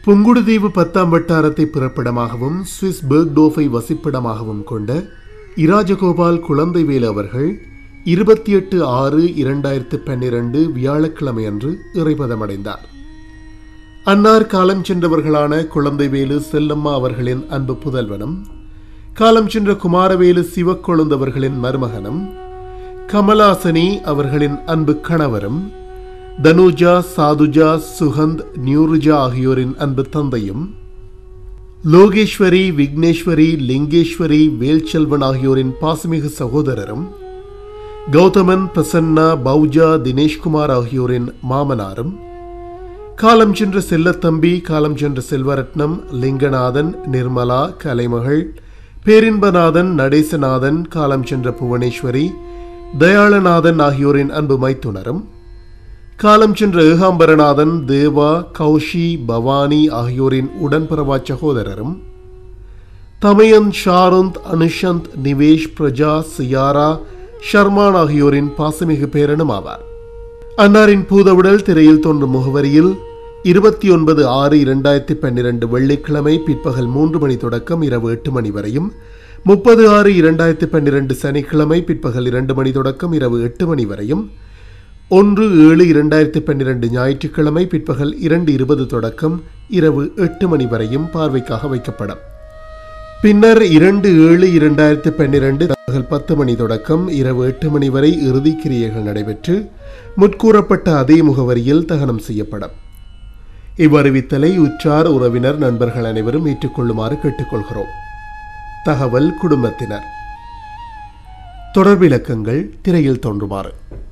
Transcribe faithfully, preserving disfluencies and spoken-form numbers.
புங்குடுதீவு பத்தாம் வட்டாரத்தை பிறப்பிடமாகவும் சுவிஸ் பெர்க்டோஃபை வசிப்பிடமாகவும் கொண்ட இராஜகோபால் குழந்தைவேலு அவர்கள் இருபத்தி எட்டு ஆறு இரண்டாயிரத்து பன்னிரண்டு வியாழக்கிழமை அன்று இறைபதமடைந்தார். அன்னார் காலம் சென்றவர்களான குழந்தைவேலு செல்லம்மா அவர்களின் அன்பு புதல்வனும், காலம் சென்ற குமாரவேலு சிவக்கொழுந்தவர்களின் மருமகனும், கமலாசனி அவர்களின் அன்பு கணவரும், தனுஜா சாதுஜா சுகந்த் நியூருஜா ஆகியோரின் அன்பு தந்தையும், லோகேஸ்வரி விக்னேஸ்வரி லிங்கேஸ்வரி வேல்செல்வன் ஆகியோரின் பாசமிகு சகோதரரும், கௌதமன் பிரசன்னா பௌஜா தினேஷ்குமார் ஆகியோரின் மாமனாரும், காலம் சென்ற செல்லத்தம்பி காலம் சென்ற செல்வரத்னம் லிங்கநாதன் நிர்மலா கலைமகள் பேரின்பநாதன் நடேசநாதன் காலம் சென்ற புவனேஸ்வரி தயாளநாதன் ஆகியோரின் அன்பு மைத்துனரும், காலம் சென்ற ஏகாம்பரநாதன் தேவா கௌஷி பவானி ஆகியோரின் உடன்பிறவா சகோதரரும், தமயன் ஷாருந்த் அனுஷந்த் நிவேஷ் பிரஜா சியாரா ஷர்மான் ஆகியோரின் பாசமிகு பேரனும் ஆவார். அன்னாரின் பூதவுடல் திரையில் தோன்றும் முகவரியில் இருபத்தி ஒன்பது ஆறு இரண்டாயிரத்தி பன்னிரண்டு வெள்ளிக்கிழமை பிற்பகல் மூன்று மணி தொடக்கம் இரவு எட்டு மணி வரையும், முப்பது ஆறு இரண்டாயிரத்தி பன்னிரண்டு சனிக்கிழமை பிற்பகல் இரண்டு மணி தொடக்கம் இரவு எட்டு மணி வரையும், ஒன்று ஏழு இரண்டாயிரத்தி பன்னிரண்டு ஞாயிற்றுக்கிழமை பிற்பகல் இரண்டு இருபது தொடக்கம் இரவு எட்டு மணி வரையும் பார்வைக்காக வைக்கப்படும். பின்னர் இரண்டு ஏழு இரண்டாயிரத்தி பன்னிரண்டு பகல் பத்து மணி தொடக்கம் இரவு எட்டு மணி வரை இறுதி கிரியைகள் நடைபெற்று முற்கூறப்பட்ட அதே முகவரியில் தகனம் செய்யப்படும். இவ்வறிவித்தலை உற்றார் உறவினர் நண்பர்கள் அனைவரும் ஏற்றுக்கொள்ளுமாறு கேட்டுக்கொள்கிறோம். தகவல் குடும்பத்தினர். தொடர்பிலக்கங்கள் திரையில் தோன்றுமாறு.